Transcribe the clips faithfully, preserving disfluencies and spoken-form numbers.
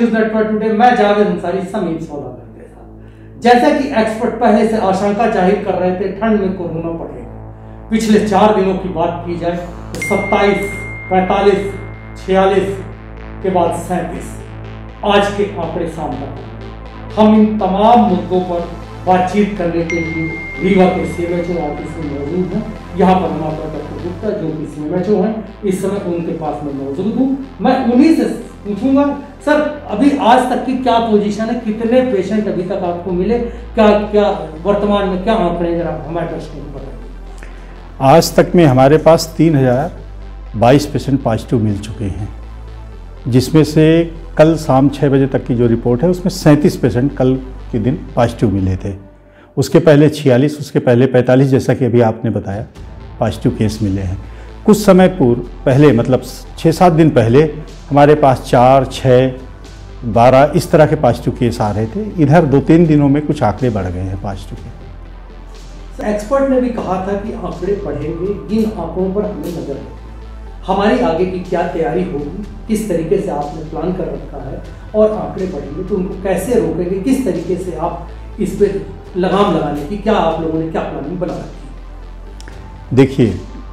News network today, मैं जावेद अंसारी समीप सौदागर के साथ। जैसा कि एक्सपर्ट पहले से आशंका जाहिर कर रहे थे ठंड में कोरोना बढ़ेगा। पिछले चार दिनों की बात की जाए तो सत्ताईस, पैंतालीस, छियालीस के बाद सैंतीस, आज के आंकड़े सामने आए। हम इन तमाम मुद्दों पर बातचीत करने के लिए रीवा के सीएमएचओ ऑफिस में मौजूद हैं। यहाँ पर हमारा डॉक्टर गुप्ता जो कि सीएमएचओ हैं, इस समय उनके पास में मौजूद हूँ। मैं उन्हीं से पूछूंगा, सर अभी आज तक की क्या पोजीशन है, कितने पेशेंट अभी तक आपको मिले, क्या क्या वर्तमान में क्या आंकड़े, जरा हमारे दर्शकों को बताइए। आज तक में हमारे पास तीन हजार बाईस पेशेंट पॉजिटिव मिल चुके हैं, जिसमें से कल शाम छः बजे तक की जो रिपोर्ट है उसमें सैंतीस पेशेंट कल के दिन पॉजिटिव मिले थे। उसके पहले छियालीस, उसके पहले पैंतालीस, जैसा कि अभी आपने बताया पॉजिटिव केस मिले हैं। कुछ समय पूर्व पहले मतलब छः सात दिन पहले हमारे पास चार, छः, बारह इस तरह के पॉजिटिव केस आ रहे थे। इधर दो तीन दिनों में कुछ आंकड़े बढ़ गए हैं पॉजिटिव के। एक्सपर्ट ने भी कहा था कि आंकड़े बढ़ेंगे, इन आंकड़ों पर हमें नजर है। हमारी आगे की क्या तैयारी होगी, किस तरीके से आपने प्लान कर रखा है, और आंकड़े बढ़ेंगे तो उनको कैसे रोकेंगे, किस तरीके से आप इस पे लगाम लगाने की क्या आप लोगों ने क्या प्लानिंग बना रखी है? देखिए,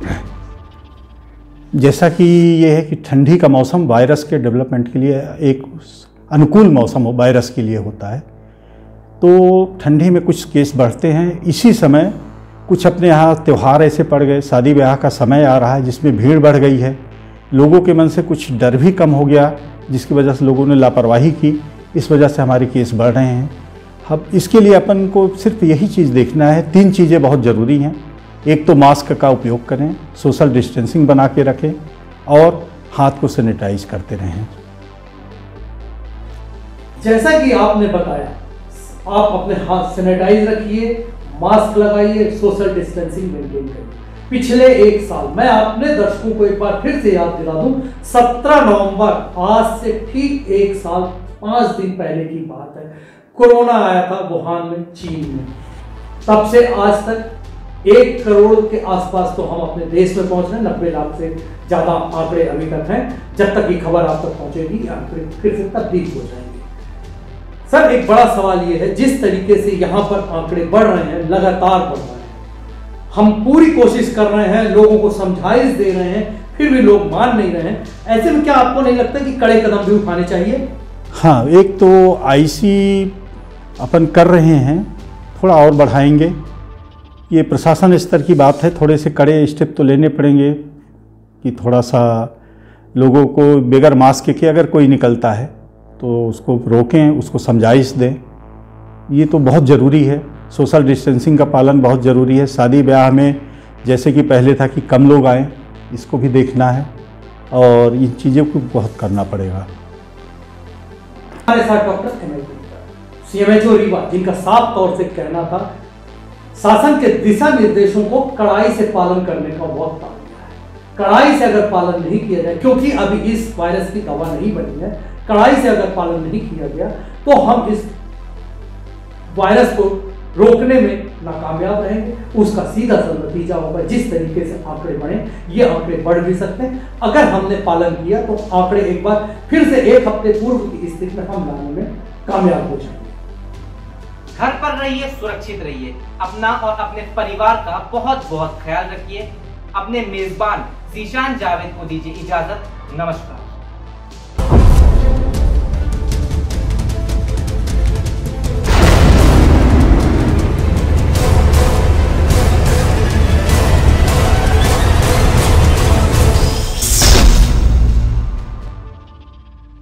जैसा कि ये है कि ठंडी का मौसम वायरस के डेवलपमेंट के लिए एक अनुकूल मौसम हो, वायरस के लिए होता है, तो ठंडी में कुछ केस बढ़ते हैं। इसी समय कुछ अपने यहाँ त्यौहार ऐसे पड़ गए, शादी ब्याह का समय आ रहा है जिसमें भीड़ बढ़ गई है, लोगों के मन से कुछ डर भी कम हो गया, जिसकी वजह से लोगों ने लापरवाही की, इस वजह से हमारे केस बढ़ रहे हैं। अब इसके लिए अपन को सिर्फ यही चीज़ देखना है, तीन चीज़ें बहुत ज़रूरी हैं। एक तो मास्क का उपयोग करें, सोशल डिस्टेंसिंग बना के रखें और हाथ को सैनिटाइज करते रहें। जैसा कि आपने बताया, आप अपने हाथ सैनिटाइज रखिए, मास्क लगाइए, सोशल डिस्टेंसिंग मेंटेन करिए। पिछले एक साल, मैं अपने दर्शकों को एक बार फिर से याद दिला दूं, सत्रह नवंबर, आज से ठीक एक साल पांच दिन पहले की बात है, कोरोना आया था वुहान में, चीन में। तब से आज तक एक करोड़ के आसपास तो हम अपने देश में पहुंच रहे हैं, नब्बे लाख से ज्यादा आंकड़े अभी तक हैं। जब तक ये खबर आप तक पहुंचेगी आंकड़े फिर से तब्दील हो जाएंगे। सर एक बड़ा सवाल ये है, जिस तरीके से यहाँ पर आंकड़े बढ़ रहे हैं, लगातार बढ़ रहे हैं, हम पूरी कोशिश कर रहे हैं, लोगों को समझाइश दे रहे हैं, फिर भी लोग मान नहीं रहे हैं। ऐसे में क्या आपको नहीं लगता कि कड़े कदम भी उठाने चाहिए? हाँ, एक तो आईसी अपन कर रहे हैं, थोड़ा और बढ़ाएंगे। ये प्रशासन स्तर की बात है, थोड़े से कड़े स्टेप तो लेने पड़ेंगे कि थोड़ा सा लोगों को बगैर मास्क के अगर कोई निकलता है तो उसको रोकें, उसको समझाइश दें। ये तो बहुत ज़रूरी है। सोशल डिस्टेंसिंग का पालन बहुत ज़रूरी है। शादी ब्याह में जैसे कि पहले था कि कम लोग आएँ, इसको भी देखना है और इन चीज़ों को बहुत करना पड़ेगा। हमारे साथ doctor M L CMHO Rewa, जिनका साफ तौर से कहना था शासन के दिशा निर्देशों को कड़ाई से पालन करने का वक्त आ गया है। कड़ाई से अगर पालन नहीं किया जाए, क्योंकि अभी इस वायरस की दवा नहीं बनी है, कड़ाई से अगर पालन नहीं किया गया तो हम इस वायरस को रोकने में नाकामयाब रहेंगे। उसका सीधा सा नतीजा होगा, जिस तरीके से आंकड़े बढ़े, ये आंकड़े बढ़ भी सकते हैं। अगर हमने पालन किया तो आंकड़े एक बार फिर से एक हफ्ते पूर्व की स्थिति में हम लाने में कामयाब हो जाएंगे। घर पर रहिए, सुरक्षित रहिए, अपना और अपने परिवार का बहुत बहुत ख्याल रखिए। अपने मेजबान जीशान जावेद को दीजिए इजाजत। नमस्कार।